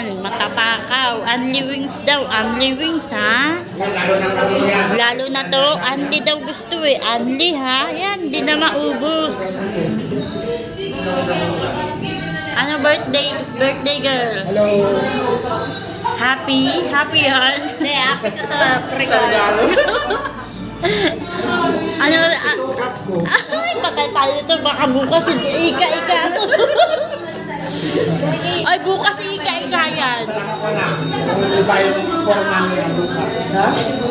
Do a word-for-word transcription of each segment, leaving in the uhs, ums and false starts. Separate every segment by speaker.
Speaker 1: Yan, matapakaw. Only wings daw. Only wings, ha? Lalo na to. Only daw gusto eh. Only, ha? Yan, di na maubos. Ano birthday? Birthday girl.
Speaker 2: Hello.
Speaker 1: Happy? Happy yan?
Speaker 3: Hindi, happy siya sa regalo.
Speaker 1: Ano? Ah, ay, patay tayo ito. Baka bukas ika-ika. Ay, bukas ika-ika yan.
Speaker 2: Iba yung forma niya bukas. Ha?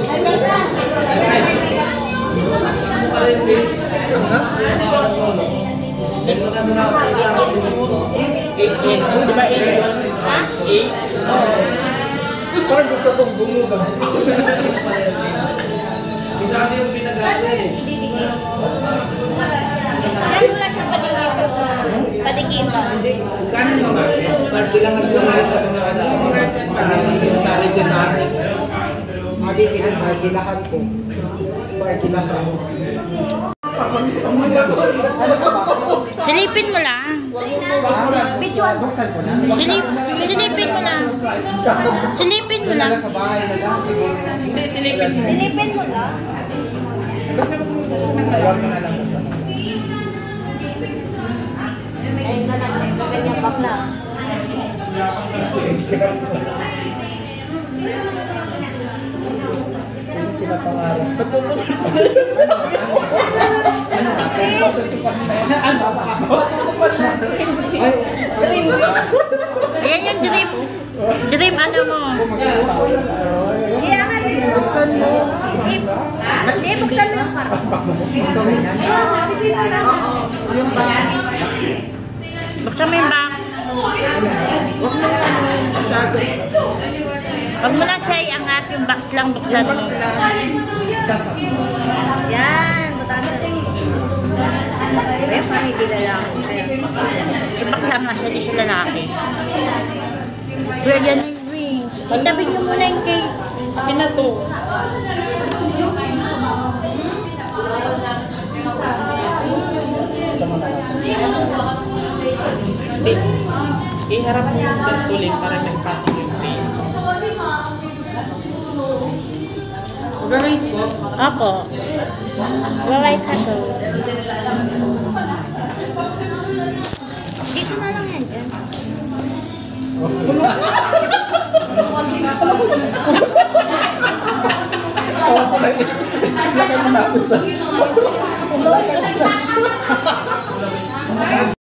Speaker 2: Di ba eight? eight? Parang gusto kong bumuga. Isabi yung pinag-asa eh.
Speaker 3: Yan wala siyang padigito. Padigito.
Speaker 2: Hindi. Kanin naman. Parti lang ang buhay sa kasada. Parang hindi mo sali dyan sa akin. Mabiti lang, parti lakan ko. Parti lakan.
Speaker 1: Silipin mo lang.
Speaker 3: Bituan.
Speaker 1: Silip, silipin mo lang. Silipin mo lang.
Speaker 2: Hindi, silipin mo.
Speaker 3: Silipin mo lang.
Speaker 2: Basta mo kung gusto ng kaya mo na lang.
Speaker 3: Ayun na lang. Ganyan bakla.
Speaker 2: Pinapangarap. Patutupan. Ano? Patutupan natin.
Speaker 1: Ayan yung dream. Dream ano mo?
Speaker 3: Iyangan.
Speaker 2: Buksan mo.
Speaker 3: Hindi, buksan mo yung parang.
Speaker 1: Buksan mo yung box.
Speaker 2: Huwag mo lang masyado.
Speaker 1: Huwag mo lang siya iangat. Yung box lang buksan mo.
Speaker 3: Yan, butasan. Kaya paano hindi lalaki?
Speaker 1: Ibaksan na siya. Di siya lalaki. Pero yan yung wings. Itabi niyo muna yung cake.
Speaker 2: Pinato. Iharap mo yung gantulin para nagpatong yung pain.
Speaker 1: Rice po? Opo. Rice ako.
Speaker 3: Dito na lang yan dyan.
Speaker 2: Laki mo na.